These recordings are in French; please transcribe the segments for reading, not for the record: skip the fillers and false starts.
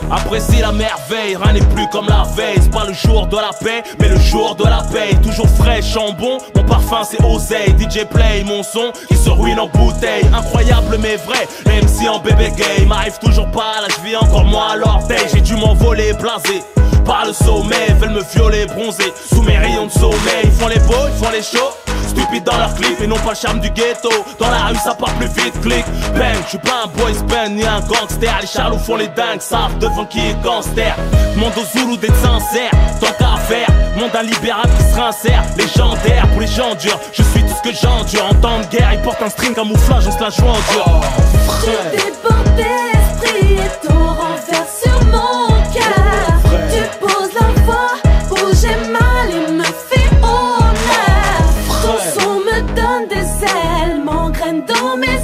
Apprécie la merveille, rien n'est plus comme la veille. C'est pas le jour de la paix, mais le jour de la paye. Toujours frais, chambon, mon parfum c'est oseille. DJ play, mon son qui se ruine en bouteille. Incroyable mais vrai, MC en bébé gay. M'arrive toujours pas, là je vis encore moins à l'orteil. J'ai dû m'envoler, blasé par le sommet, veulent me violer, bronzer sous mes rayons de sommeil. Ils font les beaux, ils font les chauds, stupides dans leurs clips et non pas le charme du ghetto. Dans la rue ça part plus vite, clic, bang. J'suis pas un boys band ni un gangster. Les charlots font les dingues, savent devant qui est gangster. Demande aux Zoulous d'être sincères, tant qu'à faire. Monde un libéral qui se rincère, légendaire pour les gens durs. Je suis tout ce que j'endure. En temps de guerre, ils portent un string camouflage, on se la joue en dur. J'ai débordé d'esprit et ton renvers sur mon cœur. Tu poses la voix où j'ai mal et me fais honneur. Ton son me donne des ailes, m'engraine dans mes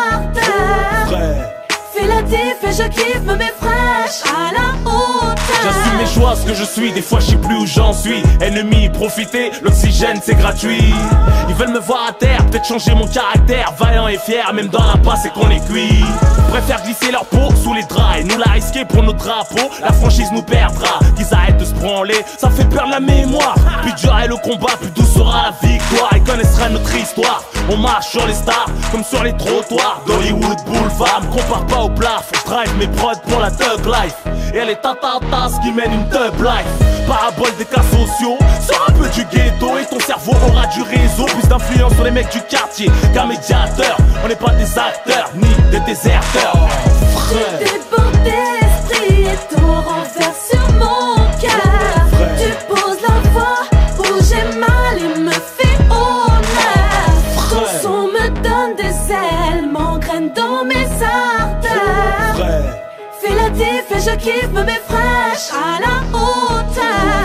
artères. Fais la diff et je kiffe, me mets fraîche à la hauteur. J'assume mes choix, ce que je suis, des fois je sais plus où j'en suis. Ennemi, profiter, l'oxygène c'est gratuit. Ils veulent me voir à terre, peut-être changer mon caractère. Vaillant et fier, même dans la passe c'est qu'on est cuit. Préfèrent glisser leur peau sous les draps et nous la risquer pour nos drapeaux. La franchise nous perdra, qu'ils arrêtent de se branler, ça fait perdre la mémoire. Plus dur est le combat, plus douce sera la victoire. Ils connaîtraient notre histoire, on marche sur les stars comme sur les trottoirs d'Hollywood Boulevard. Me compare pas au plafond, je drive mes prods pour la thug life. Et elle est tatatas qui mène une thug life. Parabole des cas sociaux, sors un peu du ghetto et ton cerveau aura du réseau. Plus d'influence sur les mecs du quartier qu'un médiateur. On n'est pas des acteurs ni des déserteurs. J'ai débordé d'esprit et ton renvers sur mon cœur. Tu poses la voix où j'ai mal et me fais honneur. Ton son me donne des ailes, m'engraine dans mes artères. Fais la diff et je kiffe, me mets fraîche à la hauteur.